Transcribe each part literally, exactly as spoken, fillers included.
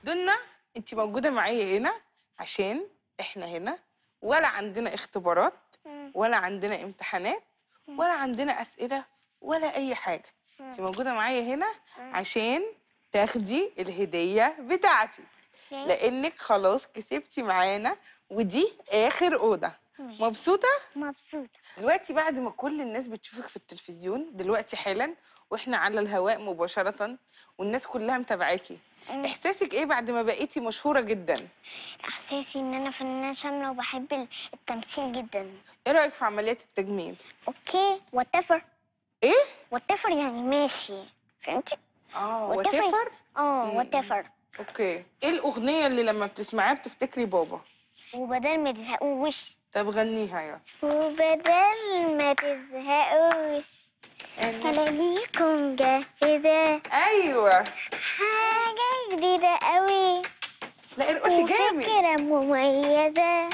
دنا انت موجوده معايا هنا عشان احنا هنا ولا عندنا اختبارات ولا عندنا امتحانات ولا عندنا اسئله ولا اي حاجه. انت موجوده معايا هنا عشان تاخدي الهديه بتاعتي لانك خلاص كسبتي معانا ودي اخر اوضه. مبسوطه؟ مبسوطة. دلوقتي بعد ما كل الناس بتشوفك في التلفزيون دلوقتي حالا واحنا على الهواء مباشره والناس كلها متابعاكي، احساسك ايه بعد ما بقيتي مشهوره جدا؟ احساسي ان انا فنانة شاملة وبحب التمثيل جدا. ايه رايك في عمليات التجميل؟ اوكي وات ايفر. ايه وات ايفر يعني ماشي، فهمتي؟ اه وات ايفر. اه وات ايفر. اوكي، ايه الاغنيه اللي لما بتسمعيها بتفتكري بابا؟ وبدل ما تزهقوش. طب غنيها يا وبدل ما تزهقوش انا ليكم جاهزة. ايوه حاجة جديدة قوي لا ارقصي جامد. وفكرة مميزة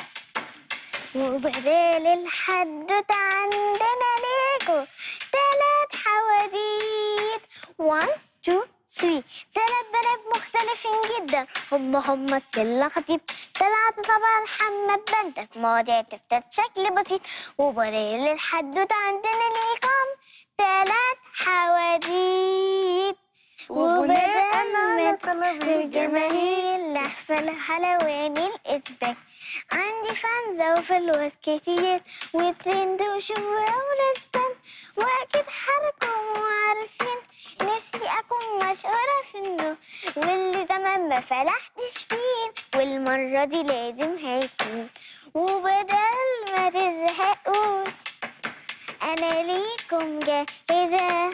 وبدال الحدوتة عندنا ليكو تلات حواديت واحد اتنين تلاتة. تلات بنات مختلفين جدا هم هم تسلة خطيب تلاتة طبعا محمد بنتك مواضيع تفتت شكل بسيط وبدال الحدوتة عندنا ليكم تلات حواديت وبناء على ما طلب الجماهير لحفل حلواني الإسباك عندي فانزة وفلوس كتير وترند وشهرة ورستان وأكيد حركم وعارفين نفسي أكون مشهورة في النور واللي زمان ما فلحتش فيه والمرة دي لازم هيكون. وبدل ما تزهقوش أنا ليكم جاهزة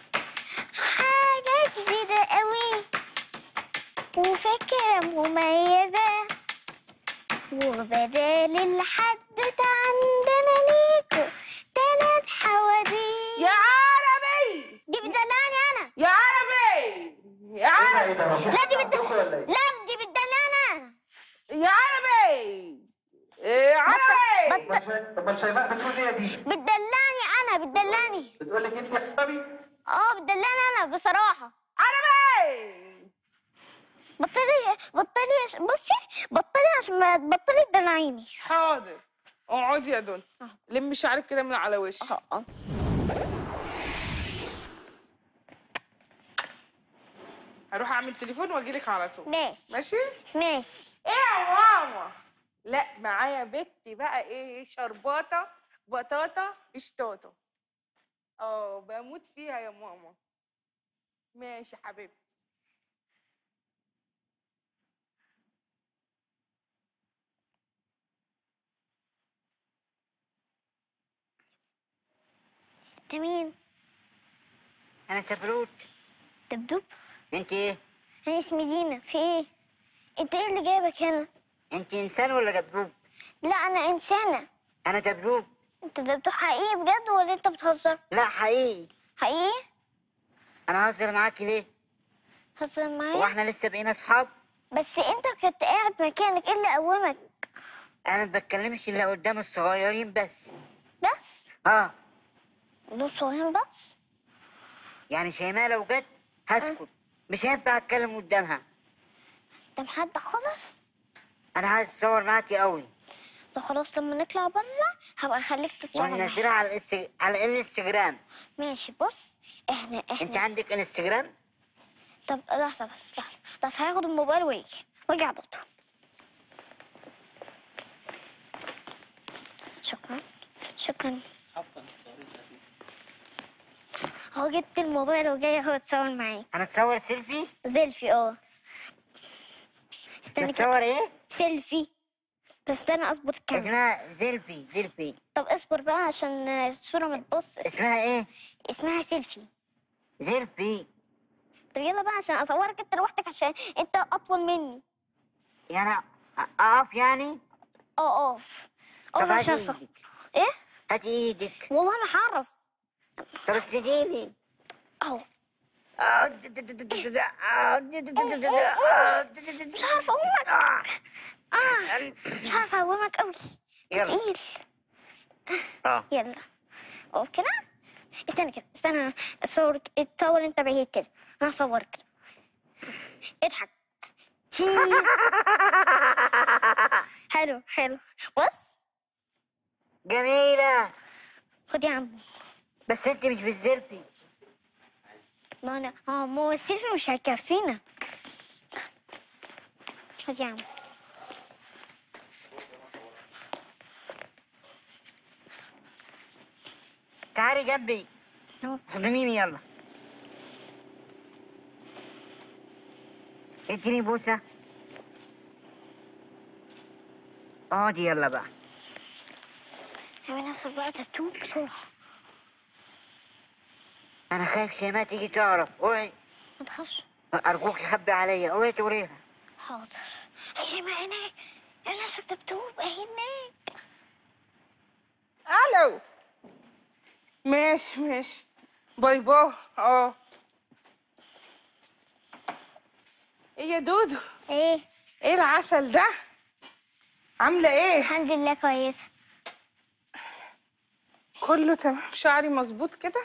حاجة جديدة قوي وفكرة مميزة وبدال الحدوتة عندنا ليكو تلات حواديت. يا عربي دي بتدلعني أنا. يا عربي يا عربي لا دي بت... لا دي بتدلعني أنا. يا عربي يا عربي. بت... طب ما شيماء بتقول ايه دي؟ بتدلعني أنا بتدلعني. بتقول لك انت يا عربي؟ اه بتدلعني أنا بصراحة. عربي بطلي بطلي بصي بطلي عشان ما تبطلي تدلعيني. حاضر اقعدي يا دون لمي شعرك كده من على وشك. اه اه هروح اعمل تليفون واجيلك على طول. ماشي ماشي ماشي. ايه يا ماما؟ لا معايا بنتي بقى ايه شرباطه بطاطا اشطاطه. اه بموت فيها يا ماما. ماشي حبيبتي. انت مين؟ أنا سفروت. دبدوب؟ أنت إيه؟ انا اسمي دينا. في ايه؟ انت ايه اللي جايبك هنا؟ أنت إنسان ولا دبدوب؟ لا انا انسانه. أنا دبدوب. انت دبدوب حقيقي بجد ولا انت بتهزر؟ لا حقيقي. حقيقي؟ أنا هزر معاكي ليه؟ هزر هو معايا؟ إحنا لسه بقينا أصحاب؟ بس انت كنت قاعد مكانك، ايه اللي قومك؟ أنا ما بتكلمش إلا قدام الصغيرين بس. بس؟ آه. دول صغيرين بس؟ يعني شيماء لو جت هسكت، مش هينفع أتكلم قدامها. انت محدد خالص؟ أنا عايز أتصور معاكي قوي. طب خلاص لما نطلع بره هبقى اخليك تتصور معايا. وهنزلها على الإنست... على الانستجرام. ماشي بص احنا احنا أنت عندك انستجرام؟ طب لحظه بس لحظه بس هاخد الموبايل ويجي واجي على طول. شكرا شكرا. اهو جبت الموبايل وجاي اهو اتصور معاك. أنا أتصور سيلفي؟ سيلفي اه. استنى كده. بتصور إيه؟ سيلفي. بس استنى اظبط الكاميرا. اسمها زيلفي زيلفي. طب اصبر بقى عشان الصورة ما تبص. اسمها إيه؟ اسمها سيلفي. زيلفي. طب يلا بقى عشان اصورك انت لوحدك عشان انت اطول مني. يعني أقف يعني؟ اه اقف. طب اقف هاتي عشان اصور. إيدك. ايه؟ هاتي إيدك. والله ما هعرف. طب اسنديني. اهو. مش عارفه اقومك. اه مش عارفه اقومك قوي. يلا. تقيل. اه يلا اقف كده. استنى كده استنى اصور. اتصور انت بعيد كده انا هصور كده. اضحك. تشيز. حلو حلو. بص جميلة. خد يا عم. بس انت مش بالسيلفي. ما انا اه ما هو السيلفي مش هيكفينا. خد يا عم. تعالي جنبي. أهو. خدميني يلا. اديني بوسة. اقعدي يلا بقى. اعمل نفسك بقى تبتوب بسرعة. انا خايف شيماء تيجي تعرف. اوعي. ما تخافش. ارجوكي خبي عليا. اوعي توريها. حاضر. هي ما هناك. اعمل نفسك تبتوب اهي هناك. الو. ماشي ماشي. باي باي. اه. ايه يا دودو؟ ايه؟ ايه العسل ده؟ عاملة ايه؟ الحمد لله كويسة. كله تمام، شعري مظبوط كده؟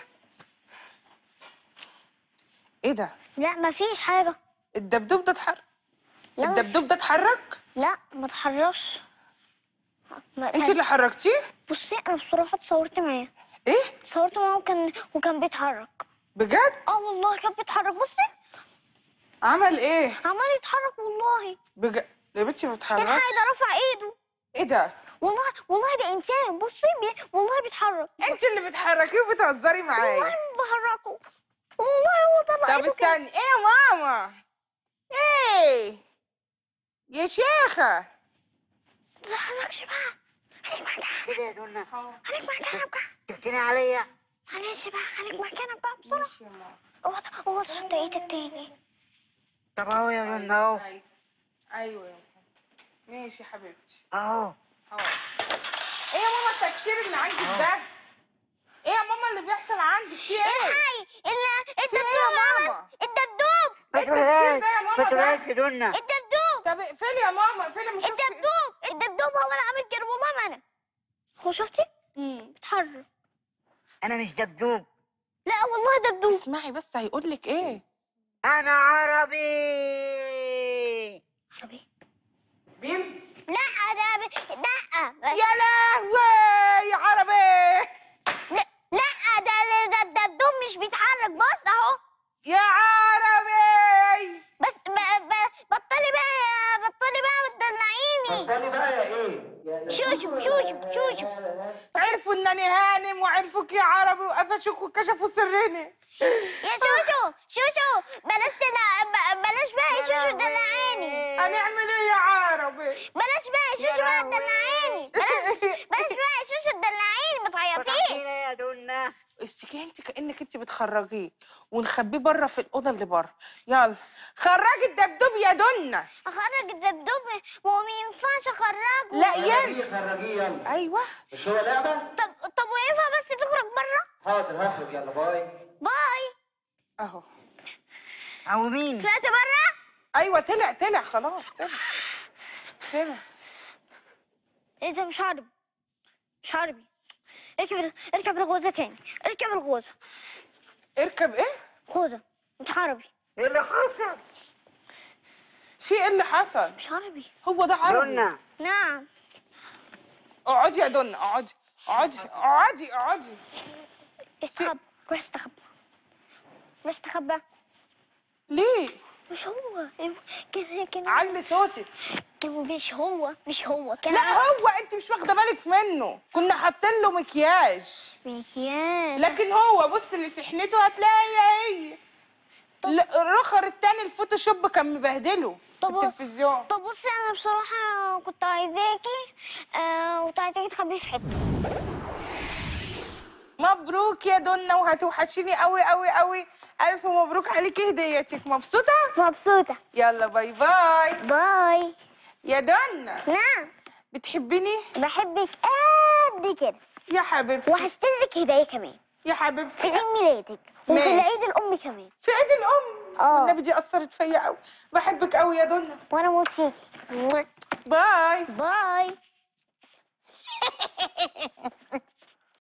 ايه ده؟ لا مفيش حاجة. الدبدوب ده اتحرك؟ لا ما الدبدوب ده اتحرك؟ لا ما تحركش. ما- انت اللي حركتيه؟ بصي انا بصراحة اتصورت معاه. ايه؟ اتصورت معاه وكان وكان بيتحرك. بجد؟ اه والله كان بيتحرك. بصي عمل ايه؟ عمال يتحرك والله. بجد؟ يا بنتي ما اتحركش. الحقي ده رفع ايده. ايه ده؟ والله والله ده انسان. بصي بي... والله بيتحرك. انت اللي بتحركيه وبتهزري والله معايا. ما بحركه. والله هو طلع طب ايده كده. استني، ايه يا ماما؟ ايه؟ يا شيخة. ما تتحركش بقى. خليك مكانك. كده يا دنيا. خليك مكانك بقى. تفتني عليا. معلش بقى خليك مكانك بقى بسرعة. ماشي يا ماما. اوعى اوعى تحط ايدك تاني. طب اهو يا دنيا اهو. ايوه ايوه يا ماما. ماشي يا حبيبتي. اهو. اهو. ايه يا ماما التكسير اللي عندك ده؟ ايه يا ماما اللي بيحصل عندك؟ في ايه؟ الحقي ال- في ايه الدبدوب يا عمل. ماما؟ الدبدوب ما إيه التكسير تقولهاش. ده يا ماما ما ده؟ تقولهاش يا دنيا. الدبدوب طب اقفلي يا ماما، اقفلي. مش الدبدوب الدبدوب هو اللي عامل كده والله ما انا. هو شفتي؟ امم بيتحرك. انا مش دبدوب. لا والله دبدوب. اسمعي بس هيقول لك ايه. انا عربي. عربي. مين؟ لا ده ب... لا يا لهوي يا عربي. لا لا ده ده الدبدوب مش بيتحرك. بص اهو. يا عربي. بس ب... ب... بطلي بقى يا بطلي بقى بتدلعيني. بطلي بقى يا ايه؟ يا شوشو شوشو شوشو. عرفوا انني هانم وعرفوك يا عربي وقفشوك وكشفوا سرني. يا شوشو شوشو بلاش تدع... ب- بلاش بقى يا شوشو تدلعيني. هنعمل ايه يا عربي؟ بلاش بقى يا شوشو بقى تدلعيني. بلاش بلاش بقى يا شوشو تدلعيني ما تعيطيش. فتحتينا يا دنيا. امسكيه انت كانك انت بتخرجيه ونخبيه بره في الاوضه اللي بره. يلا خرجي الدبدوب يا دنيا. اخرج الدبدوب؟ ما هو ما ينفعش اخرجه. لا يلا. خرجيه خرجيه يلا. ايوه. مش هو لعبة؟ طب طب وينفع بس تخرج بره؟ حاضر هخرج يلا باي. باي. اهو. او مين؟ طلعت بره؟ ايوه طلع طلع خلاص طلع طلع. ايه ده مش عربي. مش عربي. اركب ال- اركب الغوزه تاني. اركب الغوزه. اركب ايه؟ غوزه مش عربي. ايه اللي حصل؟ في ايه اللي حصل؟ مش عربي. هو ده عربي. دنيا. نعم. اقعدي يا دنيا اقعدي اقعدي اقعدي اقعدي. استخبى. روح استخبى. روح استخبى. ليه؟ مش هو. كان كان علي صوتي. كان مش هو مش هو كان لا هو انت مش واخده بالك منه، كنا حاطين له مكياج. مكياج. لكن هو بص اللي سحنته هتلاقي هي هي. لا، الرخر التاني الفوتوشوب كان مبهدله في طب- التلفزيون. طب بصي انا بصراحه كنت عايزاكي آه كنت عايزاكي تخبيه في حته. مبروك يا دنيا وهتوحشيني قوي قوي قوي. الف مبروك عليكي هديتك. مبسوطه؟ مبسوطه. يلا باي باي. باي. يا دنيا نعم. بتحبيني؟ بحبك قد كده. يا حبيبتي. وهشتري لك هدايا كمان يا في حبيبتي. عيد ميلادك وفي ماشي. العيد الام كمان. في عيد الام. اه. والنبي دي اثرت فيا قوي. بحبك قوي يا دنيا. وانا موت فيكي. باي. باي.